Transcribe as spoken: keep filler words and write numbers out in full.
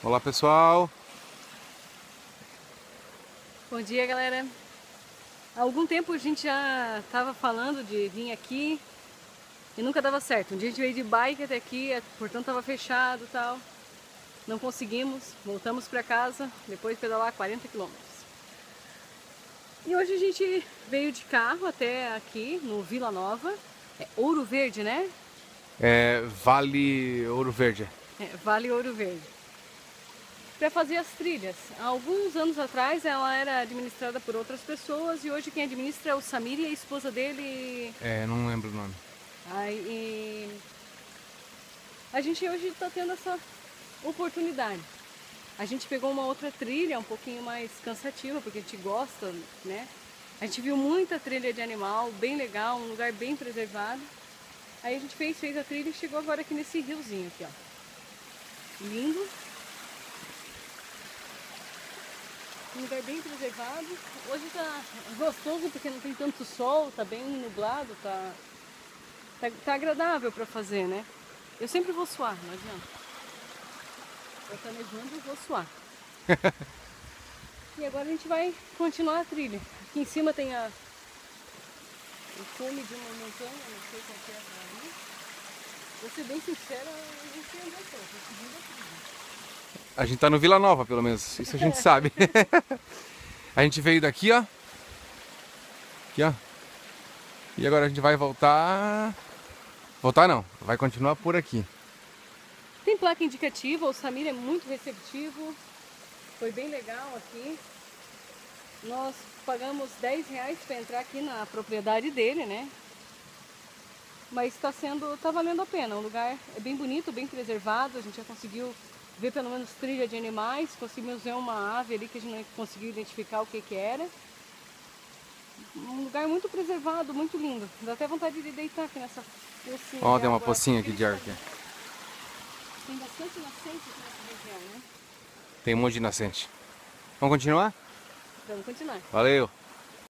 Olá, pessoal. Bom dia, galera. Há algum tempo a gente já estava falando de vir aqui e nunca dava certo. Um dia a gente veio de bike até aqui, o portão estava fechado e tal. Não conseguimos, voltamos para casa, depois de pedalar quarenta quilômetros. E hoje a gente veio de carro até aqui, no Vila Nova. É Ouro Verde, né? É Vale Ouro Verde. É, Vale Ouro Verde. Para fazer as trilhas. Há alguns anos atrás ela era administrada por outras pessoas e hoje quem administra é o Samir e a esposa dele. É, não lembro o nome. Aí, e a gente hoje está tendo essa oportunidade. A gente pegou uma outra trilha um pouquinho mais cansativa, porque a gente gosta, né? A gente viu muita trilha de animal, bem legal, um lugar bem preservado. Aí a gente fez, fez a trilha e chegou agora aqui nesse riozinho aqui, ó. Lindo. Um lugar bem preservado. Hoje tá gostoso porque não tem tanto sol, tá bem nublado, tá, tá, tá agradável para fazer, né? Eu sempre vou suar, não adianta. Eu tô nevando, eu vou suar. E agora a gente vai continuar a trilha. Aqui em cima tem a, o cume de uma montanha, não sei qual que é ali. Vou ser bem sincera, eu não sei onde eu tô, tô seguindo a trilha. A gente tá no Vila Nova, pelo menos. Isso a gente sabe. A gente veio daqui, ó. Aqui, ó. E agora a gente vai voltar... Voltar não. Vai continuar por aqui. Tem placa indicativa, o Samir é muito receptivo. Foi bem legal aqui. Nós pagamos dez reais para entrar aqui na propriedade dele, né? Mas está sendo, tá valendo a pena. O lugar é bem bonito, bem preservado. A gente já conseguiu ver pelo menos trilha de animais. Conseguimos ver uma ave ali que a gente não conseguiu identificar o que que era. Um lugar muito preservado, muito lindo. Dá até vontade de deitar aqui nessa pocinha. Ó, de tem uma água. pocinha aqui de ar aqui. Tem bastante nascente aqui nessa região, né? Tem um monte de nascente. Vamos continuar? Vamos continuar. Valeu!